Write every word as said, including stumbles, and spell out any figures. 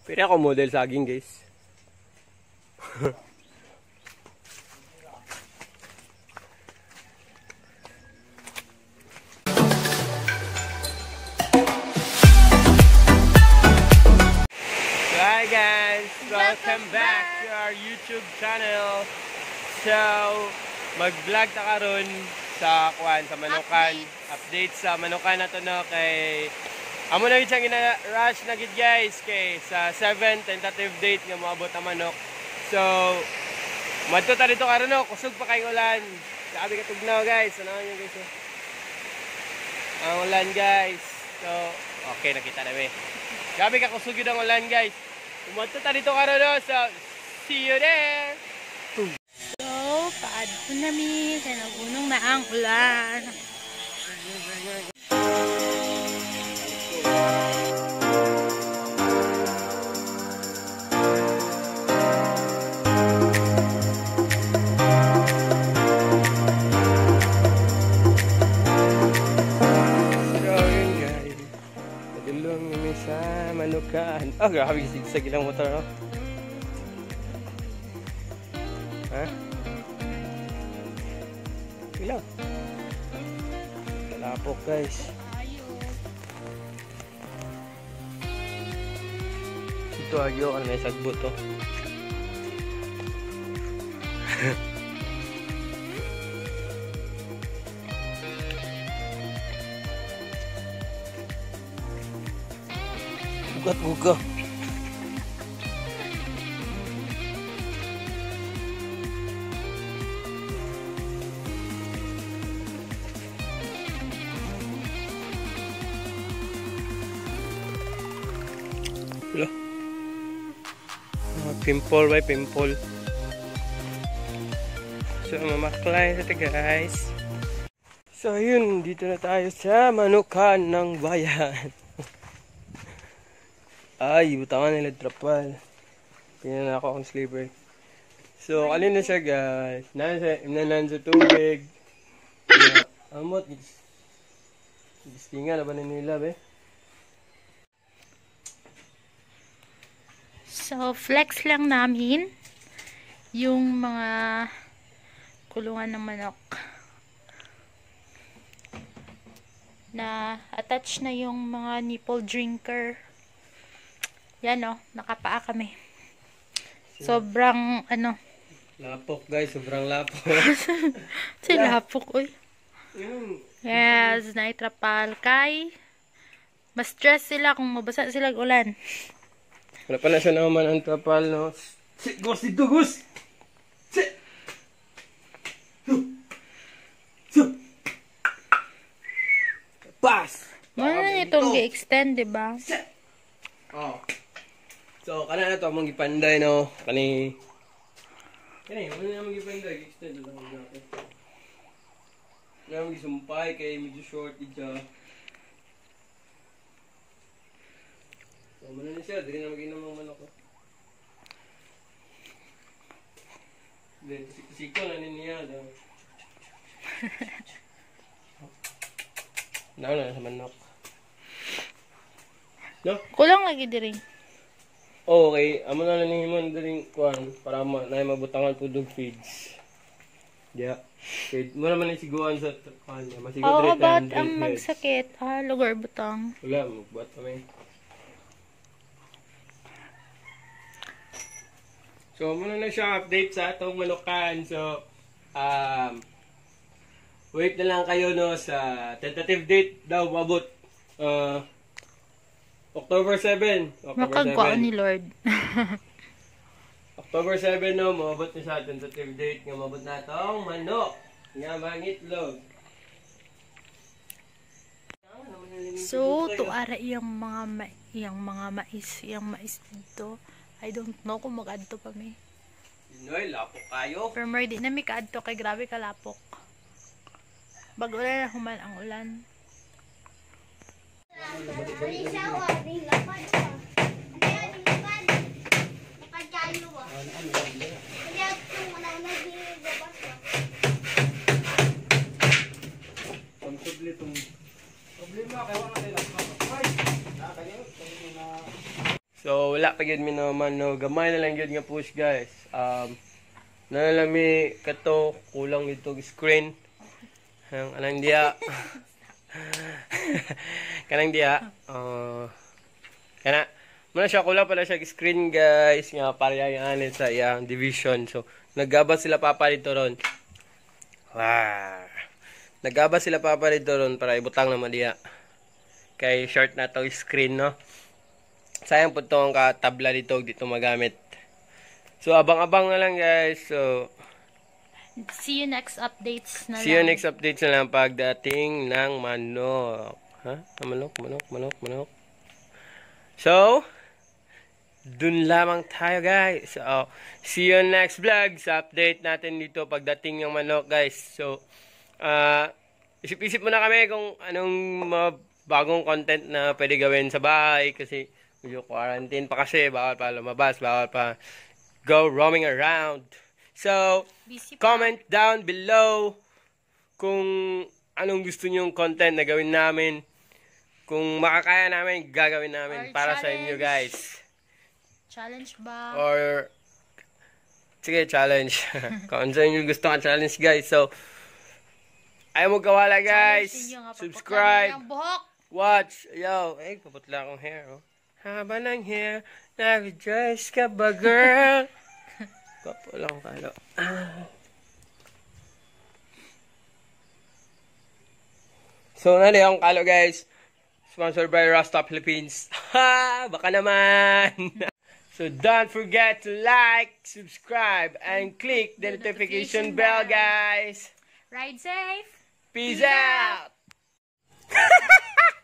Pero ako model saging guys. Hi guys! Welcome back to our YouTube channel. So, mag-vlog ta karon sa kuan sa manukan. Update sa manukan na to no kay amo na gid siyang ina-rush na gid guys kay sa seven tentative date nga moabot ang manok. So, madto ta dito karon no, kusog pa kay ulan. Sabi ka tugnaw guys, ano niyo guys? Oh. Ang ulan guys. So, okay nakita na mi. Gabi ka kusog yun ang ulan guys. Umadto ta dito karon no. So, see you there. So, paadto na mi sa nagunong na ang ulan. Manukan. Oh, grabe sigsag ilang motor, no? Ha? Ilang? Kalapok, guys. Ito agyo, ano may sagbot, oh. Buka-buka. Wala. Uh, pimple by pimple. So, mamaklay sa ito guys. So, yun. Dito na tayo sa manukan ng bayan. Ay, butangan nila trapal. Tingnan na ako akong sleeper. So, kanina siya guys. Nasa, inanan sa tubig. Uh, amot. Gistinga na ba nila be? So, flex lang namin yung mga kulungan ng manok. Na attach na yung mga nipple drinker. Yan o, nakapaa kami. Sobrang, ano. Lapok guys, sobrang lapok. Si lapok, uy. Yes, naitrapal. Kay, mas stress sila kung mabasa sila ulan. Wala pa na siya naman ang trapal, no? Si, Gus, dito, Gus! Si! Pass! Ano na itong gi-extend, diba? Oh. So, kana na ito among gipanday, no? Kani... Kani, ano na among gipanday? Extend lang ang natin. Ano na among gisumpay kay medyo short ija. So, ano na siya? Dili na mag-inom ang manok ko. Then, siko na niya daw. Naon na sa manok. No? Kulang lagi diri. Oh, okay. Amo na lang himon diring kuan para ma na mabutangan pudog feeds. Yeah. Feed mo naman ni siguan sa kuan niya. Masigo Oo, dire ba't ang magsakit? Ah, lugar butang. Wala, magbuhat kami. So, muna na siya update sa atong manukan. So, um, wait na lang kayo no sa tentative date daw mabot. Uh, October seven. Makagwaan ni Lord. October seven no, mabot na sa tentative date nga mabot na itong manok nga mangitlog. So, tuara yung mga ma yung mga mais, yung mais dito. I don't know kung mag-adto pa mi. Noy, lapok kayo. Pero more di na mi ka-adto kay grabe ka lapok. Bago na human ang ulan. So, So, wala pa yun mi naman, no. Gamay na lang yun nga push, guys. Um, nalalami kato, kulang ito screen. Ang anang dia. Kanang dia. Uh, kana, muna siya, kulang pala siya screen, guys. Nga, pareha yung anit sa iyang division. So, naggabat sila papa dito ron. Wow. Naggabat sila papa dito ron para ibutang naman dia. Kay short na to screen, no. Sayang po itong katabla dito, dito magamit. So, abang-abang na lang, guys. So, see you next updates na see lang. you next updates na lang pagdating ng manok. Ha? Manok, manok, manok, manok. So, dun lamang tayo, guys. So, see you next vlog. Sa update natin dito pagdating ng manok, guys. So, uh, isip-isip muna kami kung anong mga bagong content na pwede gawin sa bahay kasi medyo quarantine pa kasi, bawal pa lumabas, bawal pa go roaming around. So, comment down below kung anong gusto nyong content na gawin namin. Kung makakaya namin, gagawin namin or para challenge. sa inyo, guys. Challenge ba? Or, sige, challenge. Kung ano yung gusto ka challenge, guys. So, ayaw mo gawala, guys. Subscribe. Watch. Yo, eh, kaputla akong hair, oh. Haba ng hair, nag-dress ka ba, girl? Kapula akong kalo. So, nali akong kalo, guys. Sponsored by Rasta Philippines. Ha! Baka naman! So, don't forget to like, subscribe, and click the notification bell, guys. Ride safe. Peace out!